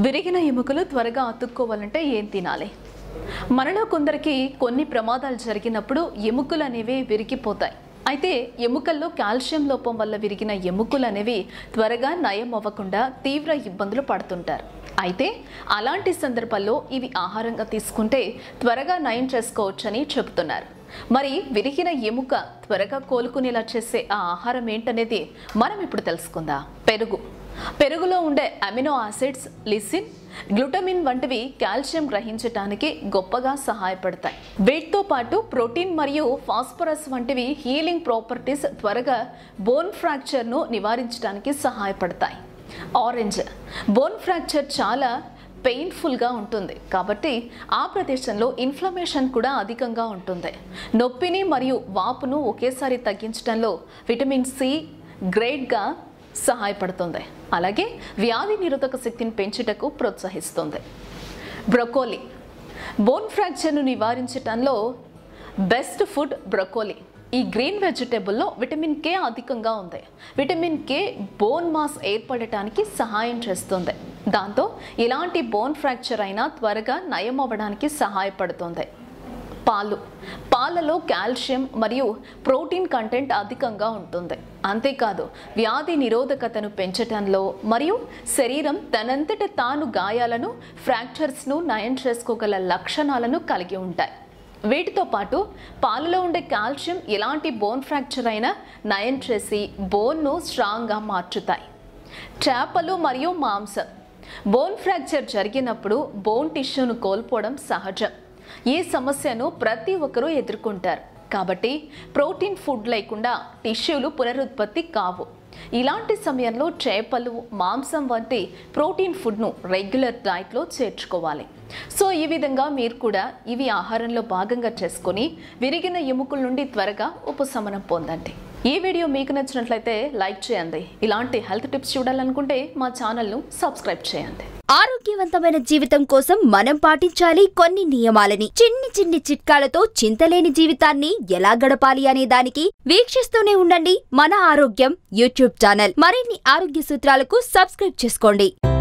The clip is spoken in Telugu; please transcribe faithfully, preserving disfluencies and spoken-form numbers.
విరిగిన ఎముకలు త్వరగా అతుక్కోవాలంటే ఏం తినాలి? మనలో కొందరికి కొన్ని ప్రమాదాలు జరిగినప్పుడు ఎముకలు అనేవి విరిగిపోతాయి. అయితే ఎముకల్లో కాల్షియం లోపం వల్ల విరిగిన ఎముకలు అనేవి త్వరగా నయం అవ్వకుండా తీవ్ర ఇబ్బందులు పడుతుంటారు. అయితే అలాంటి సందర్భాల్లో ఇవి ఆహారంగా తీసుకుంటే త్వరగా నయం చేసుకోవచ్చని చెబుతున్నారు. మరి విరిగిన ఎముక త్వరగా కోలుకునేలా చేసే ఆ ఆహారం ఏంటనేది మనం ఇప్పుడు తెలుసుకుందాం. పెరుగు. పెరుగులో ఉండే అమినో యాసిడ్స్, లిసిన్, గ్లూటమిన్ వంటివి కాల్షియం గ్రహించడానికి గొప్పగా సహాయపడతాయి. వీటితో పాటు ప్రోటీన్ మరియు ఫాస్ఫరస్ వంటివి హీలింగ్ ప్రాపర్టీస్ త్వరగా బోన్ ఫ్రాక్చర్ను నివారించడానికి సహాయపడతాయి. ఆరెంజ్. బోన్ ఫ్రాక్చర్ చాలా పెయిన్ఫుల్గా ఉంటుంది కాబట్టి ఆ ప్రదేశంలో ఇన్ఫ్లమేషన్ కూడా అధికంగా ఉంటుంది. నొప్పిని మరియు వాపును ఒకేసారి తగ్గించడంలో విటమిన్ సి గ్రేట్గా సహాయపడుతుంది. అలాగే వ్యాధి నిరోధక శక్తిని పెంచుటకు ప్రోత్సహిస్తుంది. బ్రొకోలీ. బోన్ ఫ్రాక్చర్ను నివారించడంలో బెస్ట్ ఫుడ్ బ్రొకోలీ. ఈ గ్రీన్ వెజిటేబుల్లో విటమిన్ కే అధికంగా ఉంది. విటమిన్ కే బోన్ మాస్ ఏర్పడటానికి సహాయం చేస్తుంది. దాంతో ఇలాంటి బోన్ ఫ్రాక్చర్ అయినా త్వరగా నయం అవ్వడానికి సహాయపడుతుంది. పాలు. పాలలో కాల్షియం మరియు ప్రోటీన్ కంటెంట్ అధికంగా ఉంటుంది. అంతేకాదు వ్యాధి నిరోధకతను పెంచడంలో మరియు శరీరం తనంతట తాను గాయాలను, ఫ్రాక్చర్స్ను నయం చేసుకోగల లక్షణాలను కలిగి ఉంటాయి. వీటితో పాటు పాలలో ఉండే కాల్షియం ఎలాంటి బోన్ ఫ్రాక్చర్ అయినా నయం చేసి బోన్ను స్ట్రాంగ్గా మార్చుతాయి. చేపలు మరియు మాంసం. బోన్ ఫ్రాక్చర్ జరిగినప్పుడు బోన్ టిష్యూను కోల్పోవడం సహజం. ఈ సమస్యను ప్రతి ఒక్కరూ ఎదుర్కొంటారు కాబట్టి ప్రోటీన్ ఫుడ్ లేకుండా టిష్యూలు పునరుత్పత్తి కావు. ఇలాంటి సమయంలో చేపలు, మాంసం వంటి ప్రోటీన్ ఫుడ్ను రెగ్యులర్ డైట్లో చేర్చుకోవాలి. సో ఈ విధంగా మీరు కూడా ఇవి ఆహారంలో భాగంగా చేసుకొని విరిగిన ఎముకల నుండి త్వరగా ఉపశమనం పొందండి. ఈ వీడియో మీకు నచ్చినట్లయితే లైక్ చేయండి. ఇలాంటి హెల్త్ టిప్స్ చూడాలనుకుంటే మా ఛానల్ను సబ్స్క్రైబ్ చేయండి. ఆరోగ్యవంతమైన జీవితం కోసం మనం పాటించాలి కొన్ని నియమాలని. చిన్ని చిన్ని చిట్కాలతో చింతలేని జీవితాన్ని ఎలా గడపాలి అనే దానికి వీక్షిస్తూనే ఉండండి మన ఆరోగ్యం యూట్యూబ్ ఛానల్. మరిన్ని ఆరోగ్య సూత్రాలకు సబ్స్క్రైబ్ చేసుకోండి.